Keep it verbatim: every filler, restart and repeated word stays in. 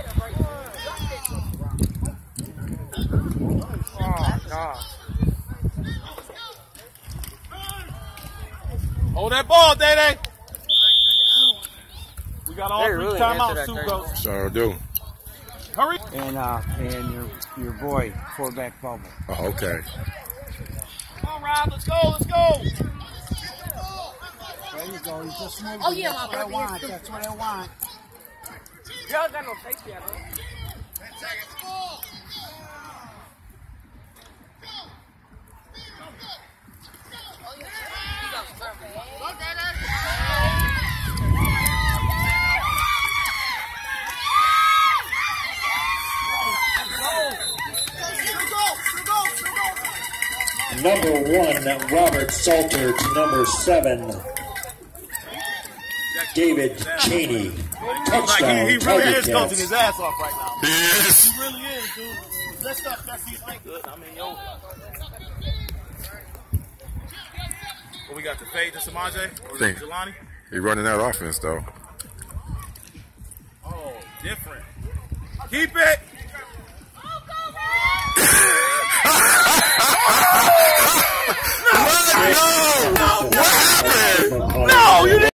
Oh, God. Hold that ball, DaDa. We got all They three really timeouts, too, coach. Sure do. Hurry. And uh, and your your boy, quarterback Bubble. Oh, okay. Come on, Rob. Let's go. Let's go. There you go. You just moved. Oh, yeah, That's my what I want. That's what I want. Y'all got no safety yet, bro. Number one, Robert Salter, to number seven, David Chaney. Touchdown, He, he really is Tiger coaching Cats. his ass off right now. He is. He really is, dude. That stuff, that seems like good. I mean, yo. What we got, the fade to Samaje? Or Think. Jelani? He running that offense, though. Oh, different. Keep it. No! What happened? No, you didn't.